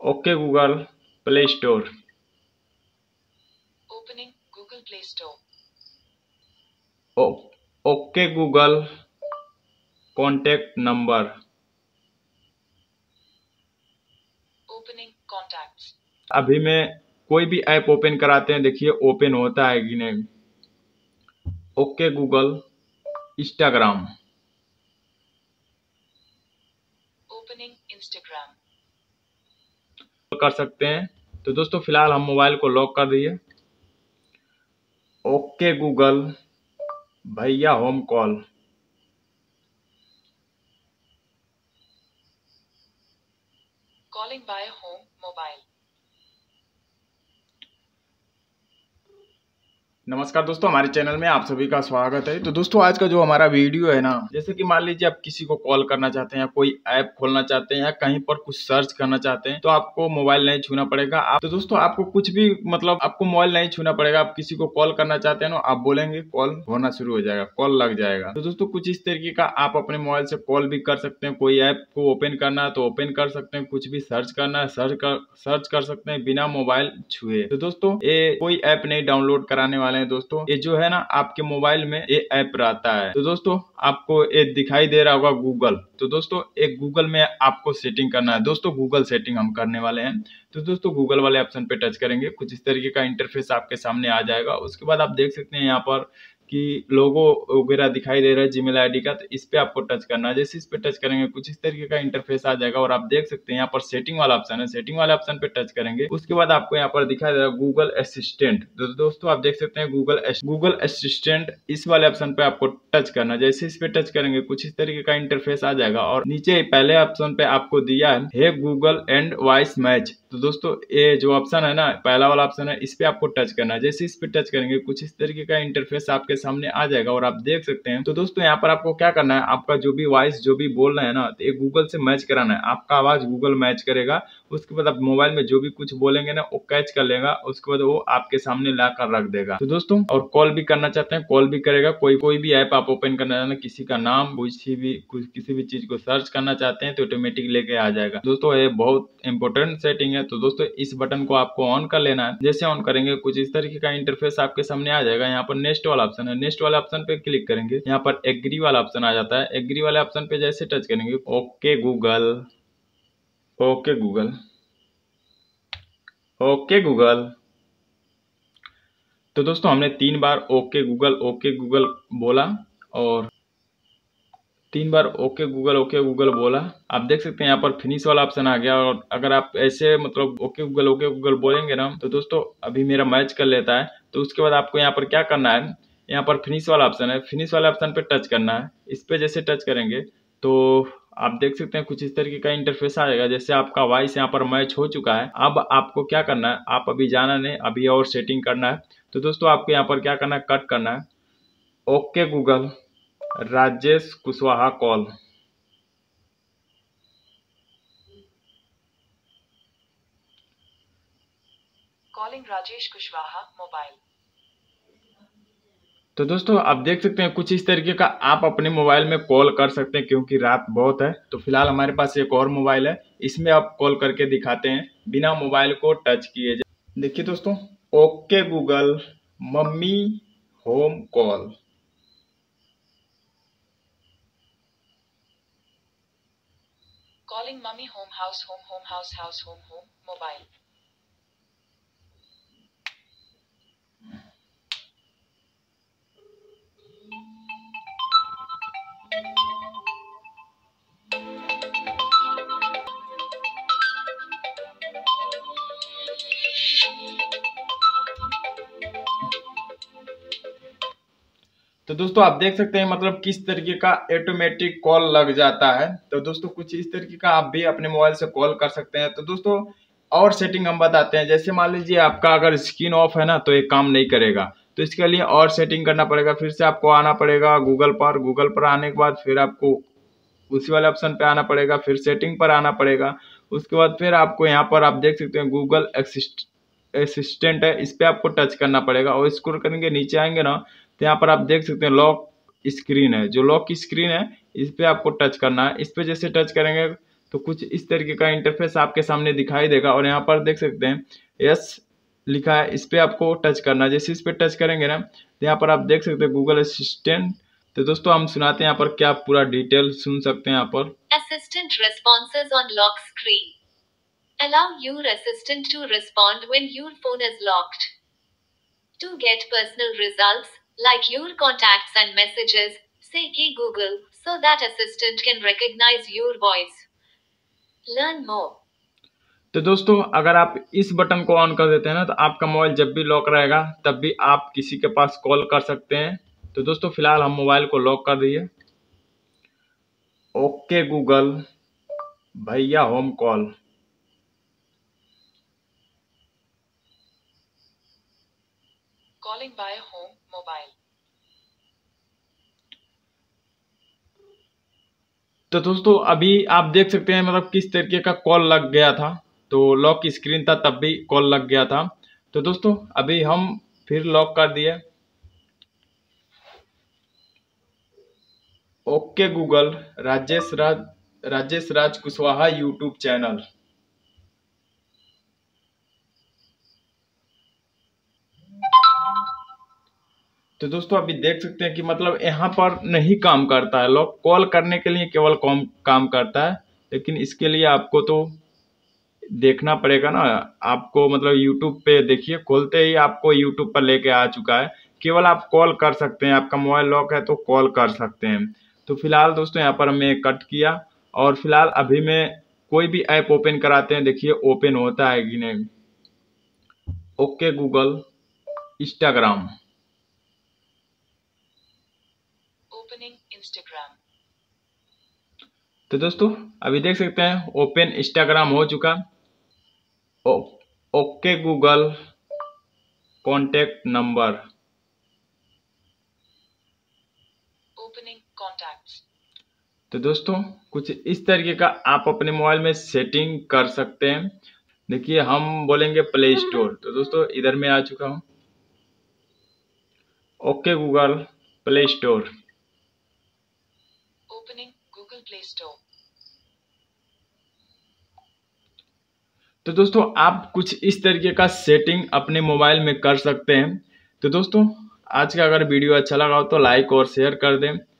Okay Google play store. Opening Google Play Store. Okay Google contact number. Opening contacts. अभी मैं कोई भी app open कराते हैं, देखिए ओपन होता है कि नहीं। Okay Google Instagram. Opening Instagram. कर सकते हैं। तो दोस्तों फिलहाल हम मोबाइल को लॉक कर दिए। ओके गूगल भैया home call. Calling by home mobile. नमस्कार दोस्तों, हमारे चैनल में आप सभी का स्वागत है। तो दोस्तों आज का जो हमारा वीडियो है ना, जैसे कि मान लीजिए आप किसी को कॉल करना चाहते हैं या कोई ऐप खोलना चाहते हैं या कहीं पर कुछ सर्च करना चाहते हैं, तो आपको मोबाइल नहीं छूना पड़ेगा। तो दोस्तों आपको कुछ भी मतलब आपको मोबाइल नहीं छूना पड़ेगा। आप किसी को कॉल करना चाहते हैं ना, आप बोलेंगे कॉल होना शुरू हो जाएगा, कॉल लग जाएगा। तो दोस्तों कुछ इस तरीके का आप अपने मोबाइल से कॉल भी कर सकते हैं। कोई ऐप को ओपन करना है तो ओपन कर सकते हैं, कुछ भी सर्च करना है सर्च कर सकते हैं बिना मोबाइल छुए। तो दोस्तों ये कोई ऐप नहीं डाउनलोड कराने वाले हैं दोस्तों, ये जो है ना आपके मोबाइल में ये ऐप रहता है। तो दोस्तों आपको ये दिखाई दे रहा होगा गूगल। तो दोस्तों एक गूगल में आपको सेटिंग करना है दोस्तों, गूगल सेटिंग हम करने वाले हैं। तो दोस्तों गूगल वाले ऑप्शन पे टच करेंगे, कुछ इस तरीके का इंटरफेस आपके सामने आ जाएगा। उसके बाद आप देख सकते हैं यहाँ पर कि लोगो वगैरह दिखाई दे रहा है जीमेल आईडी का, तो इस पे आपको टच करना है। जैसे इस पे टच करेंगे कुछ इस तरीके का इंटरफेस आ जाएगा और आप देख सकते हैं यहाँ पर सेटिंग वाला ऑप्शन है, सेटिंग वाले ऑप्शन पे टच करेंगे। उसके बाद आपको यहाँ पर दिखाई दे रहा है गूगल असिस्टेंट। तो दोस्तों आप देख सकते हैं गूगल असिस्टेंट, इस वाले ऑप्शन पे आपको टच करना है। जैसे इस पे टच करेंगे कुछ इस तरीके का इंटरफेस आ जाएगा और नीचे पहले ऑप्शन पे आपको दिया है गूगल एंड वॉइस मैच। तो दोस्तों ये जो ऑप्शन है ना, पहला वाला ऑप्शन है, इस पे आपको टच करना है। जैसे इस पे टच करेंगे कुछ इस तरीके का इंटरफेस आपके सामने आ जाएगा और आप देख सकते हैं। तो दोस्तों यहाँ पर आपको क्या करना है, आपका जो भी वॉइस जो भी बोल रहे हैं ना, तो ये गूगल से मैच कराना है। आपका आवाज गूगल मैच करेगा। उसके बाद आप मोबाइल में जो भी कुछ बोलेंगे ना वो कैच कर लेगा, उसके बाद वो आपके सामने ला कर रख देगा। तो दोस्तों और कॉल भी करना चाहते हैं कॉल भी करेगा। कोई भी ऐप आप ओपन करना चाहते हैं, किसी का नाम किसी भी चीज को सर्च करना चाहते हैं तो ऑटोमेटिक लेके आ जाएगा। दोस्तों ये बहुत इंपॉर्टेंट सेटिंग है। तो दोस्तों इस बटन को आपको ऑन कर लेना है। जैसे ऑन करेंगे कुछ इस तरीके का इंटरफेस आपके सामने आ जाएगा। यहाँ पर नेक्स्ट वाला ऑप्शन है, नेक्स्ट वाला ऑप्शन पे क्लिक करेंगे। यहाँ पर एग्री वाला ऑप्शन आ जाता है, एग्री वाले ऑप्शन पे जैसे टच करेंगे okay Google okay Google okay Google. तो दोस्तों हमने 3 बार ओके गूगल बोला और 3 बार ओके गूगल बोला। आप देख सकते हैं यहाँ पर फिनिश वाला ऑप्शन आ गया। और अगर आप ऐसे मतलब ओके गूगल बोलेंगे ना, तो दोस्तों अभी मेरा मैच कर लेता है। तो उसके बाद आपको यहाँ पर क्या करना है, यहाँ पर फिनिश वाला ऑप्शन है, फिनिश वाले ऑप्शन पे टच करना है। इस पे जैसे टच करेंगे तो आप देख सकते हैं कुछ इस तरीके का इंटरफेस आ जाएगा। जैसे आपका वॉइस यहाँ पर मैच हो चुका है। अब आपको क्या करना है, आप अभी जाना नहीं, अभी और सेटिंग करना है। तो दोस्तों आपको यहाँ पर क्या करना है, कट करना है। Okay Google Rajesh Kushwaha call. Calling Rajesh Kushwaha mobile. तो दोस्तों आप देख सकते हैं कुछ इस तरीके का आप अपने मोबाइल में कॉल कर सकते हैं, क्योंकि रात बहुत है। तो फिलहाल हमारे पास एक और मोबाइल है, इसमें आप कॉल करके दिखाते हैं बिना मोबाइल को टच किए। देखिए दोस्तों okay Google mummy home call. Calling mummy home house home mobile. तो दोस्तों आप देख सकते हैं मतलब किस तरीके का ऑटोमेटिक कॉल लग जाता है। तो दोस्तों कुछ इस तरीके का आप भी अपने मोबाइल से कॉल कर सकते हैं। तो दोस्तों और सेटिंग हम बताते हैं। जैसे मान लीजिए आपका अगर स्क्रीन ऑफ है ना, तो ये काम नहीं करेगा। तो इसके लिए और सेटिंग करना पड़ेगा, फिर से आपको आना पड़ेगा गूगल पर आने के बाद फिर आपको उसी वाले ऑप्शन पे आना पड़ेगा, फिर सेटिंग पर आना पड़ेगा। उसके बाद फिर आपको यहाँ पर आप देख सकते हैं गूगल असिस्टेंट है, इस पे आपको टच करना पड़ेगा और स्क्रॉल करेंगे नीचे आएंगे ना, तो यहाँ पर आप देख सकते हैं लॉक स्क्रीन है, जो लॉक स्क्रीन है इस पे आपको टच करना है। इस पे जैसे टच करेंगे तो कुछ इस तरीके का इंटरफेस आपके सामने दिखाई देगा और यहाँ पर देख सकते हैं यस लिखा है, इस पे आपको टच करना है। जैसे इस पे टच करेंगे ना तो यहाँ पर आप देख सकते हैं गूगल असिस्टेंट। तो दोस्तों हम सुनाते हैं यहाँ पर क्या पूरा डिटेल सुन सकते हैं यहाँ पर। Assistant responses on lock screen. Allow your assistant to respond when your phone is locked. To get personal results, like your contacts and messages, say "Hey Google" so that assistant can recognize your voice. Learn more. तो दोस्तों अगर आप इस button को on कर देते हैं ना तो आपका मोबाइल जब भी लॉक रहेगा तब भी आप किसी के पास कॉल कर सकते हैं। तो दोस्तों फिलहाल हम मोबाइल को लॉक कर दिए। ओके गूगल भैया home call. Calling by home mobile. तो दोस्तों अभी आप देख सकते हैं मतलब किस तरीके का कॉल लग गया था। तो लॉक स्क्रीन था तब भी कॉल लग गया था। तो दोस्तों अभी हम फिर लॉक कर दिए। Okay Google Rajesh Raj Kushwaha YouTube channel. तो दोस्तों अभी देख सकते हैं कि मतलब यहाँ पर नहीं काम करता है लॉक, कॉल करने के लिए केवल काम करता है, लेकिन इसके लिए आपको तो देखना पड़ेगा ना। आपको मतलब यूट्यूब पे देखिए, खोलते ही आपको यूट्यूब पर लेके आ चुका है। केवल आप कॉल कर सकते हैं, आपका मोबाइल लॉक है तो कॉल कर सकते हैं। तो फिलहाल दोस्तों यहाँ पर हमने कट किया और फिलहाल अभी मैं कोई भी ऐप ओपन कराते हैं, देखिए ओपन होता है कि नहीं। Okay Google Instagram. Opening Instagram. तो दोस्तों अभी देख सकते हैं ओपन इंस्टाग्राम हो चुका। Okay Google contact number. Opening contacts. तो दोस्तों कुछ इस तरीके का आप अपने मोबाइल में सेटिंग कर सकते हैं। देखिए हम बोलेंगे प्ले स्टोर, तो दोस्तों इधर में आ चुका हूँ। Okay Google play store. Opening Google Play Store. तो दोस्तों आप कुछ इस तरीके का सेटिंग अपने मोबाइल में कर सकते हैं। तो दोस्तों आज का अगर वीडियो अच्छा लगा हो तो लाइक और शेयर कर दें।